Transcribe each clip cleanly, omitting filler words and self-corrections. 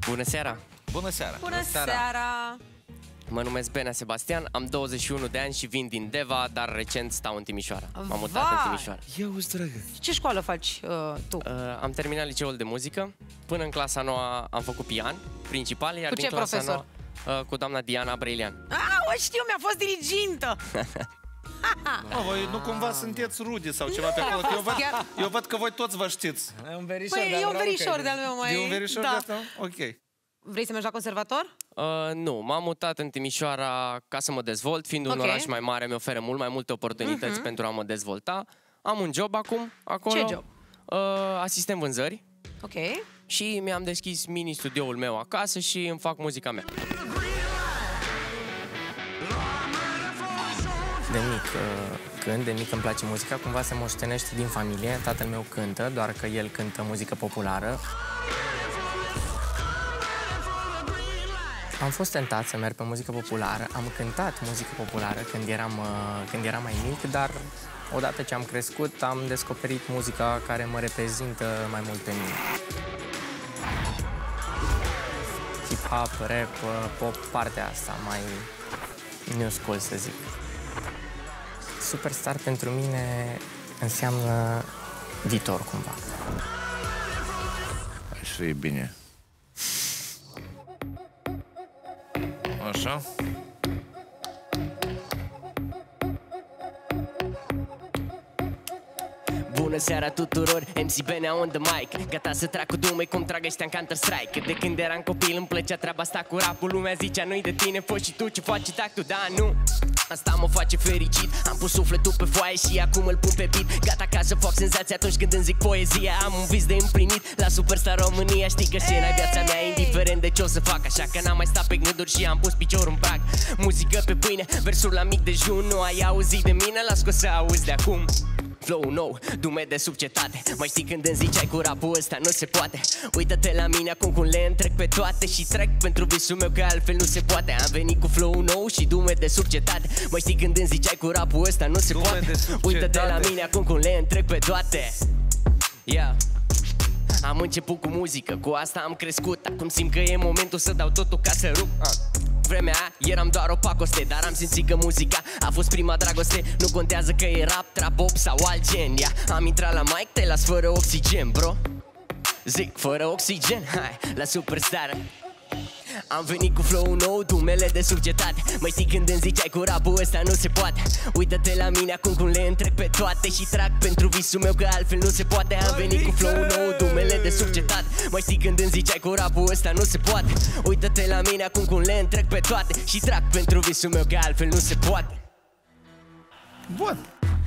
Bună seara! Bună seara! Bună seara! Mă numesc Benea Sebastian, am 21 de ani și vin din Deva, dar recent stau în Timișoara. M-am mutat în Timișoara. Ia uzi, dragă! Ce școală faci tu? Am terminat liceul de muzică. Până în clasa 9 am făcut pian principal, iar Cu din ce clasa profesor? 9 cu doamna Diana Brăilean. O știu, mi-a fost dirigintă! Voi nu cumva sunteți rude sau ceva pe acolo? Eu văd că voi toți vă știți. Păi e un verișor de-al meu mai... E un verișor de asta? Ok. Vrei să mergi la conservator? Nu, m-am mutat în Timișoara ca să mă dezvolt, fiind un oraș mai mare, mi oferă mult mai multe oportunități pentru a mă dezvolta. Am un job acum, acolo. Ce job? Asistent vânzări. Ok. Și mi-am deschis mini-studioul meu acasă și îmi fac muzica mea. De mic îmi place muzica, cumva se moștenește din familie. Tatăl meu cântă, doar că el cântă muzică populară. Am fost tentat să merg pe muzică populară, am cântat muzică populară când eram mai mic, dar odată ce am crescut am descoperit muzica care mă reprezintă mai mult pe mine. Hip-hop, rap, pop, partea asta mai new school, să zic. Superstar pentru mine înseamnă viitor, cumva. Așa e bine. Așa? Bună seara tuturor, MC Benea on the mic. Gata să trag cu dumei cum trag ăștia în Counter-Strike. De când eram copil îmi plăcea treaba asta cu rapul. Lumea zicea nu-i de tine, fost și tu ce faci tactul, da, nu. Asta mă face fericit. Am pus sufletul pe foaie și acum îl pun pe beat. Gata ca să fac senzație atunci când îmi zic poezia. Am un vis de împlinit la Superstar România. Știi că scena-i viața mea, indiferent de ce o să fac. Așa că n-am mai stat pe gânduri și am pus piciorul în prag. Muzică pe pâine, versuri la mic dejun. Nu ai auzit de mine, las că o să auzi de acum. Flow nou, dume de sub cetate. Mai știi când îmi ziceai cu rapul ăsta nu se poate. Uită-te la mine acum cum le întrec pe toate. Și trec pentru visul meu că altfel nu se poate. Am venit cu flow nou și dume de sub cetate. Mai știi când îmi ziceai cu rapul ăsta nu se poate. Uită-te la mine acum cum le întrec pe toate. Yeah. Am început cu muzică, cu asta am crescut. Acum simt că e momentul să dau totul ca să rup. Vremea aia eram doar o pacoste, dar am simțit că muzica a fost prima dragoste. Nu contează că e rap, trap, pop sau alt gen. Am intrat la mic, te las fără oxigen, bro. Zic, fără oxigen, hai, la Superstar. Am venit cu flow nou, dumele de sub cetate. Mai știi când îmi ziceai cu rapul ăsta nu se poate. Uită-te la mine acum cum le întrec pe toate. Și trag pentru visul meu că altfel nu se poate. Am venit cu flow nou, dumele de sub cetate. Mai știi când îmi ziceai cu rapul ăsta nu se poate. Uită-te la mine acum cum le întrec pe toate. Și trag pentru visul meu că altfel nu se poate. Bun!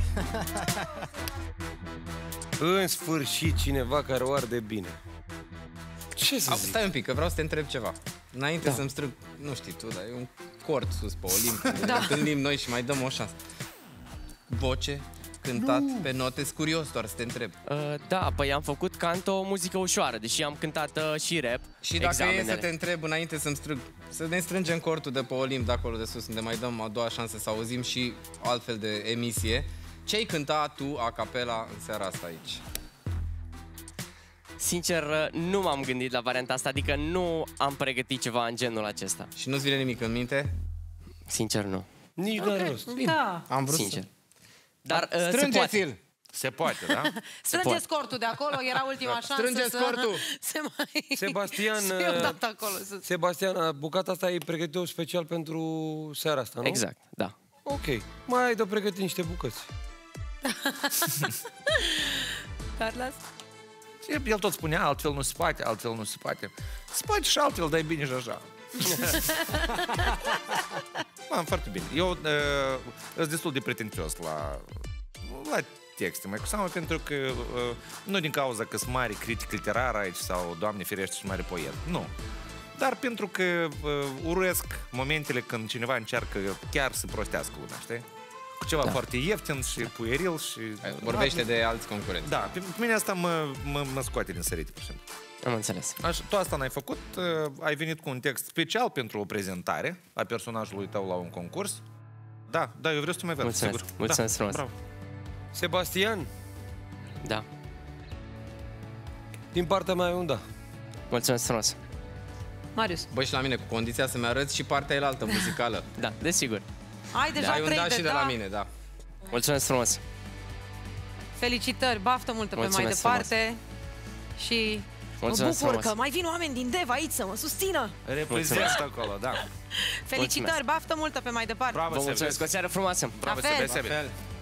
În sfârșit cineva care o arde bine. Ce să zic? Stai un pic, că vreau să te întreb ceva. Înainte să-mi strâng, nu știi tu, dar e un cord sus pe Olimp. Ne întâlnim noi și mai dăm o șansă. Voce, cântat, pe note, curios doar să te întreb. Da, păi am făcut canto, o muzică ușoară, deși am cântat și rap. Și dacă e să te întreb înainte să ne strângem cortul de pe Olimp, de acolo de sus, unde mai dăm a doua șansă să auzim și altfel de emisie. Ce-ai cântat tu a capela în seara asta aici? Sincer, nu m-am gândit la varianta asta, adică nu am pregătit ceva în genul acesta. Și nu-ți vine nimic în minte? Sincer, nu. Nici de rost. Da. Am vrut Sincer. Dar strângeți-l! Se poate, da? Strângeți cortul de acolo, era ultima șansă. Strângeți cortul! Se mai... Sebastian, Se dat acolo sus. Sebastian, bucata asta e pregătită special pentru seara asta, nu? Exact, da. Ok. Mai ai de pregătit niște bucăți. Carlos? El tot spunea, altfel nu se poate, altfel nu se poate. Se poate și altfel, dar e bine și așa. Foarte bine. Eu sunt destul de pretențios la texte, mai cu seamă pentru că nu din cauza că sunt mare critic literar aici sau, Doamne ferește, și mare poet. Nu. Dar pentru că urăsc momentele când cineva încearcă chiar să prostească una, știi? Cu ceva foarte ieftin și pueril și... Vorbește de alți concurenți. Da, pe mine asta mă scoate din sărite, pur și simplu. Am înțeles. Așa, tu asta n-ai făcut, ai venit cu un text special pentru o prezentare a personajului tău la un concurs. Da, eu vreau să tu mai vezi, sigur. Mulțumesc frumos. Bravo. Sebastian, Da. din partea mea e un da. Mulțumesc frumos. Marius. Băi, și la mine, cu condiția să-mi arăți și partea elaltă muzicală. Da, desigur. Ai deja Ai un 3 da de și de la mine, da. Mulțumesc frumos. Felicitări, baftă multă pe mai Mulțumesc departe. Și mă Mulțumesc bucur frumos. că mai vin oameni din Dev aici să mă susțină. Reprezent acolo, da. Felicitări, baftă multă pe mai departe. Bravo, Vă mulțumesc, o seară frumoasă. Bravo, La fel. Sebe. La fel.